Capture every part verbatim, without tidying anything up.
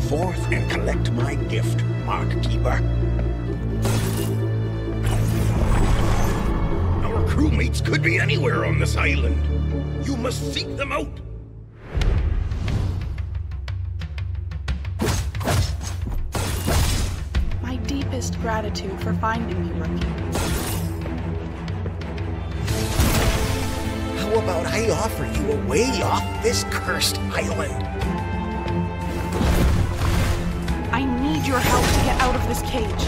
forth and collect my gift, Mark Keeper. Our crewmates could be anywhere on this island. You must seek them out. My deepest gratitude for finding me, Rookie. How about I offer you a way off this cursed island? I need your help to get out of this cage.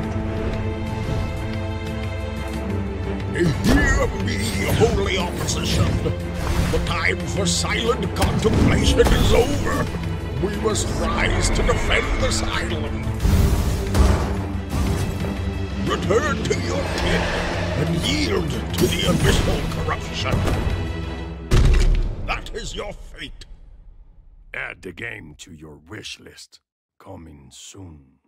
Hear me, holy opposition. The time for silent contemplation is over. We must rise to defend this island. Return to your kin and yield to the abyssal corruption. That is your fate. Add the game to your wish list. Coming soon.